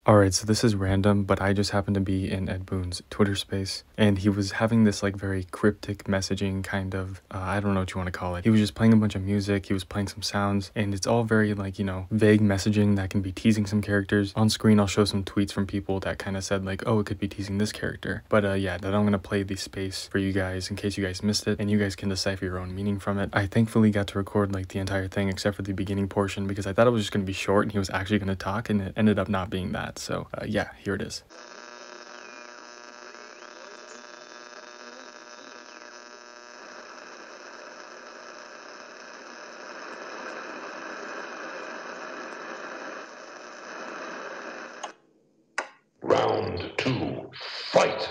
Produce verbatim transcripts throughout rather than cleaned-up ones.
Alright, so this is random, but I just happened to be in Ed Boon's Twitter space, and he was having this like very cryptic messaging kind of, uh, I don't know what you want to call it. He was just playing a bunch of music, he was playing some sounds, and it's all very like, you know, vague messaging that can be teasing some characters. On screen, I'll show some tweets from people that kind of said like, oh, it could be teasing this character. But uh, yeah, that I'm gonna play the space for you guys in case you guys missed it, and you guys can decipher your own meaning from it. I thankfully got to record like the entire thing except for the beginning portion because I thought it was just gonna be short and he was actually gonna talk, and it ended up not being that. So uh, yeah, here it is. Round two, fight!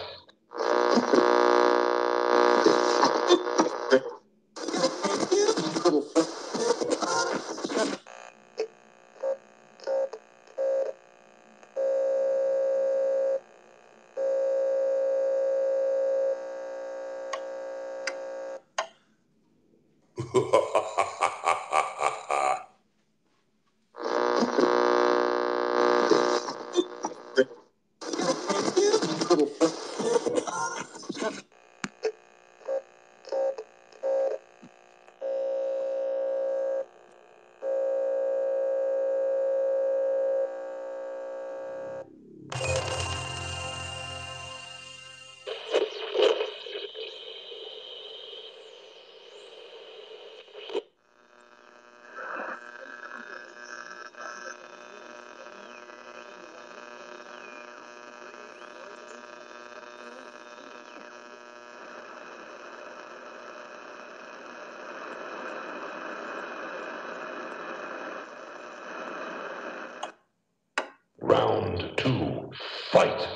Round two, fight!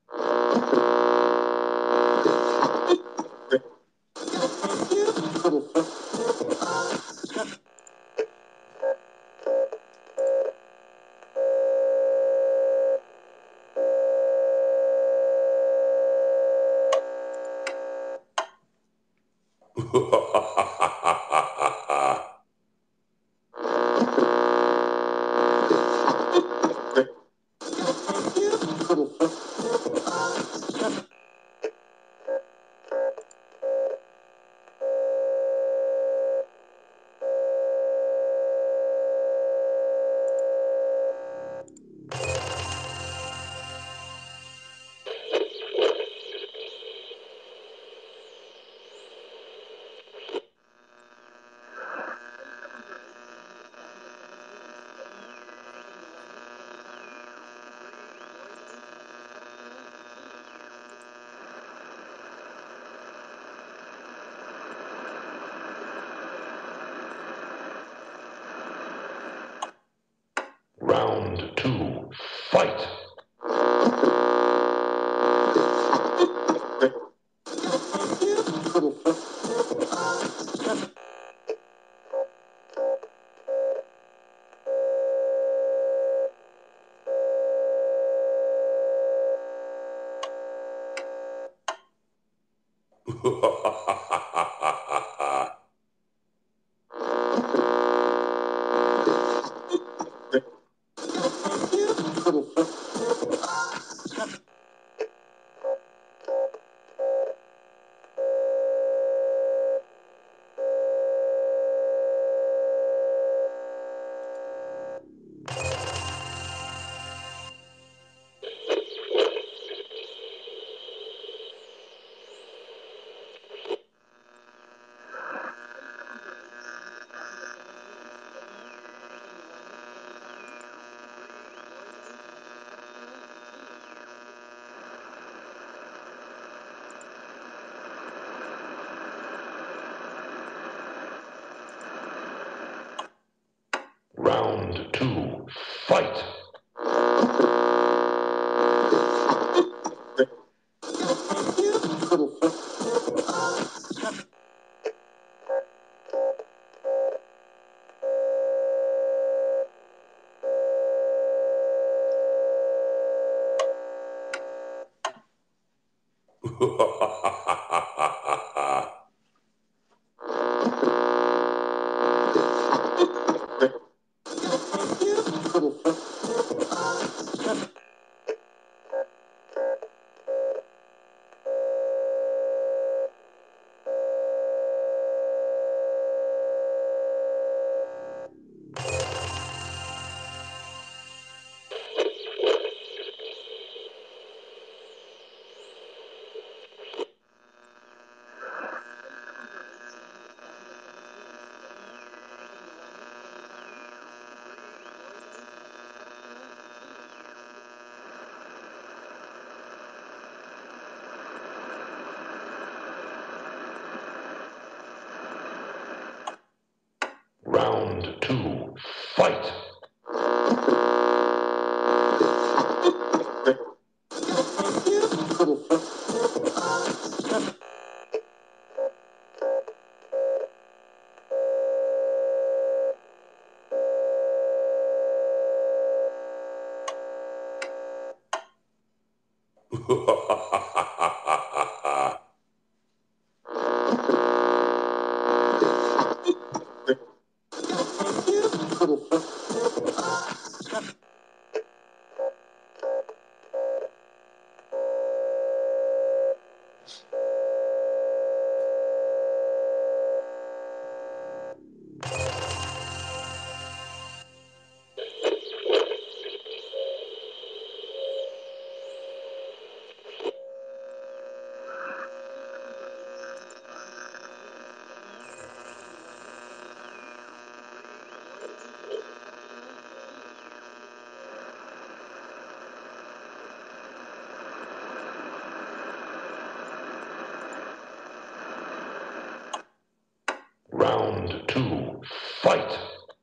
Round two, fight! Round two, fight! fight. Round two, fight.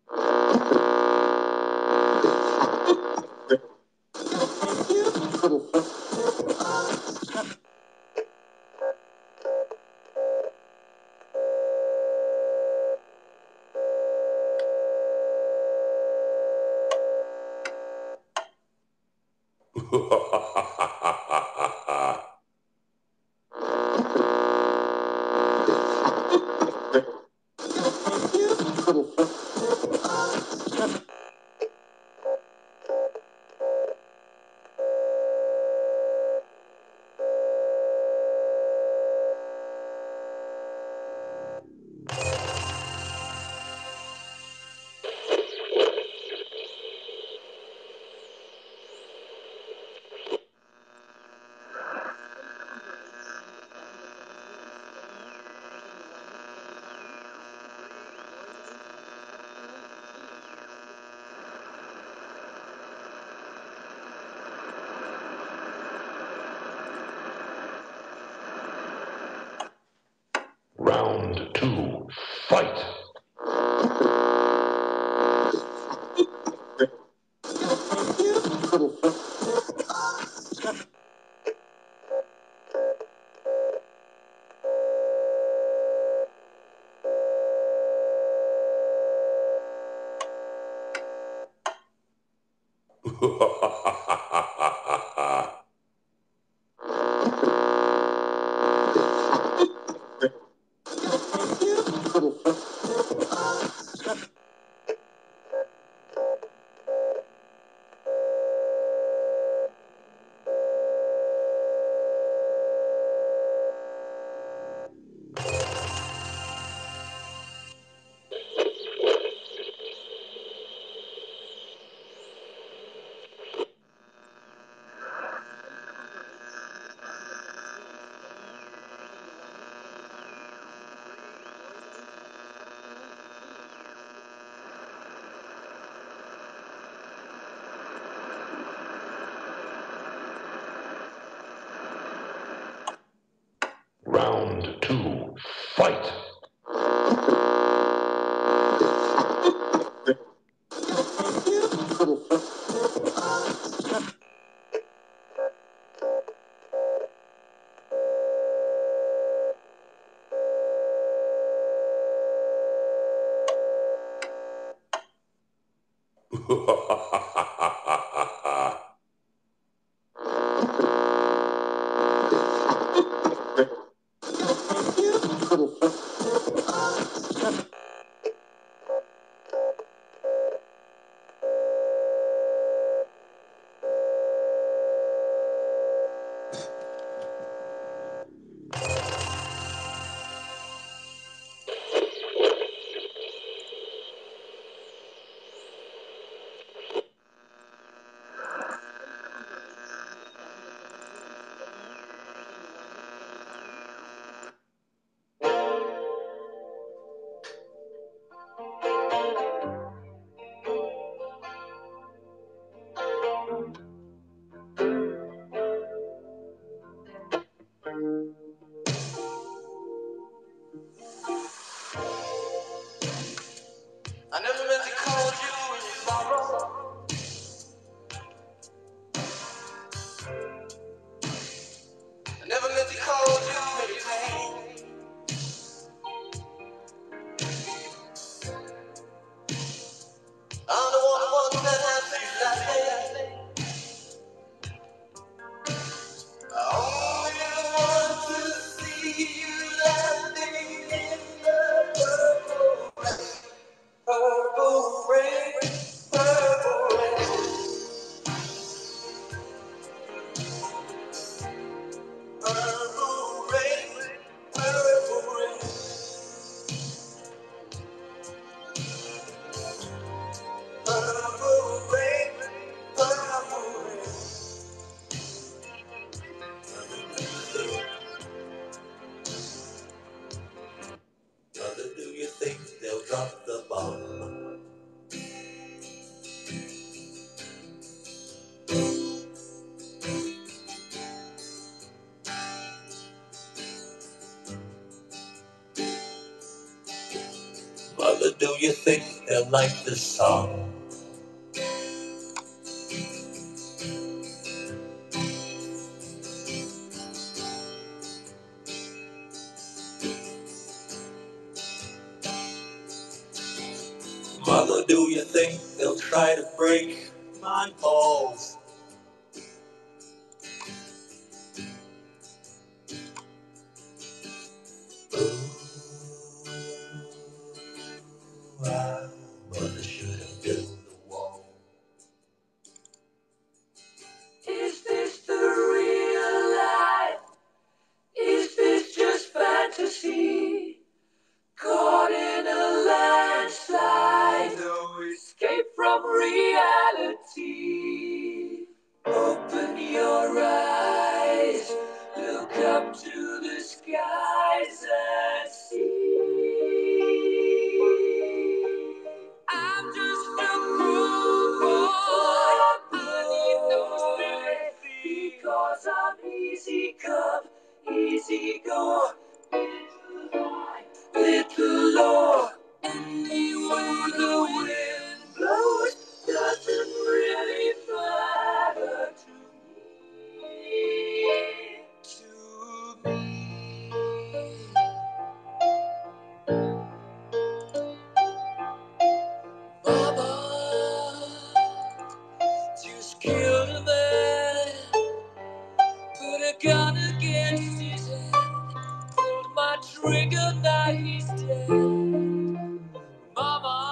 Round two, fight. Round two, fight. Purple rain, purple rain. Purple rain, purple rain. Mother, do you think they'll drop the bomb? Mother, do you think they'll like this song? Mother, do you think they'll try to break my balls? Ooh, I mother should have built the wall. Is this the real life? Is this just fantasy? Caught in a landslide, no escape from reality. Open your eyes, look up to the skies and see. I'm just a cruel boy, I need no sympathy, because I'm easy come, easy go. Little Lord, anywhere the wind blows doesn't really matter to me. To me. Mama just killed a man, put a gun against his head, pulled my trigger, now he's dead. Mama.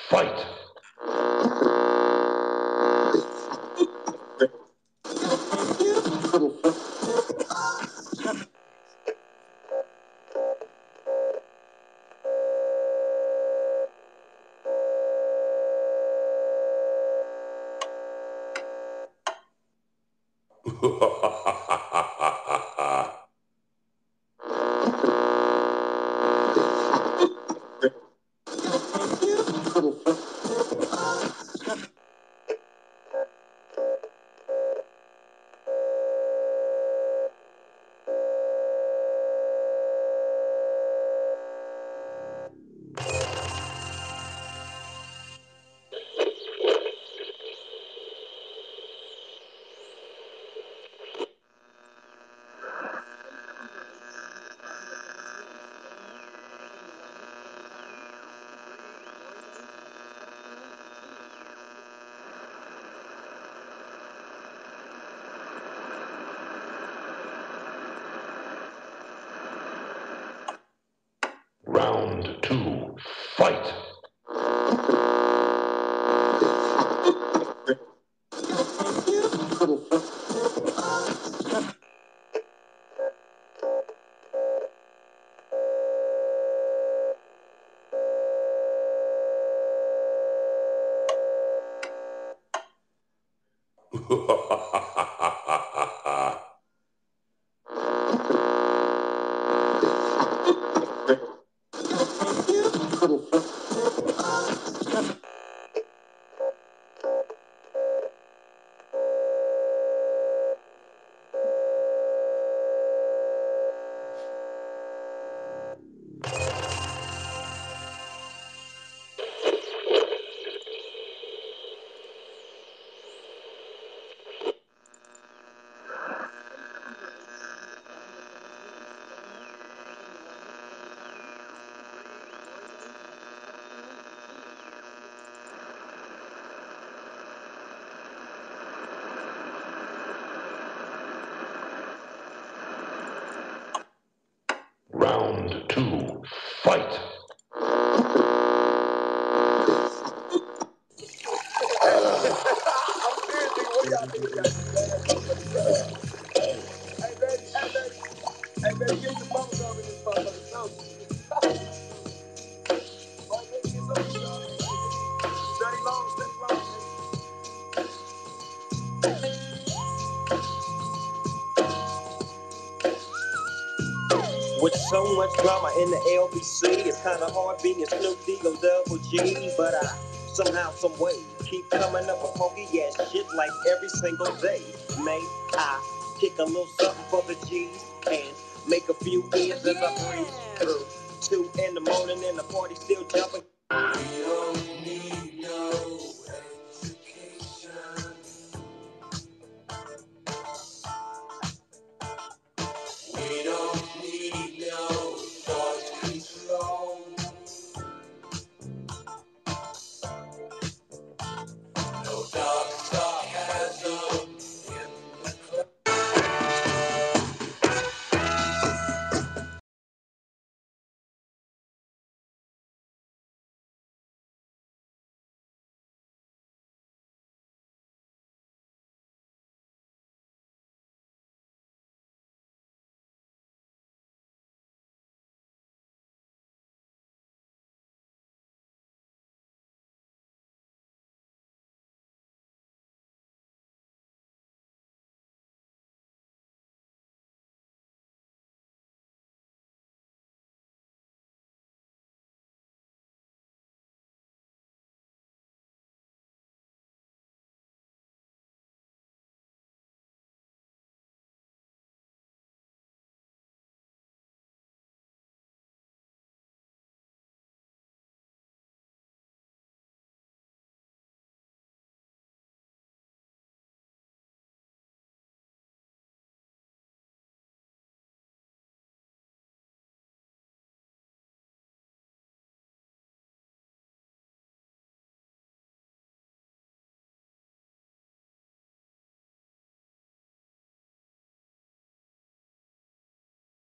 fight. Round two, fight. Round two, fight. With so much drama in the L B C, it's kinda hard being Snoop D-O double G. But I somehow, some way, keep coming up with funky ass shit like every single day. May I kick a little something for the G's and make a few ends as I breeze through. Two in the morning and the party still jumping.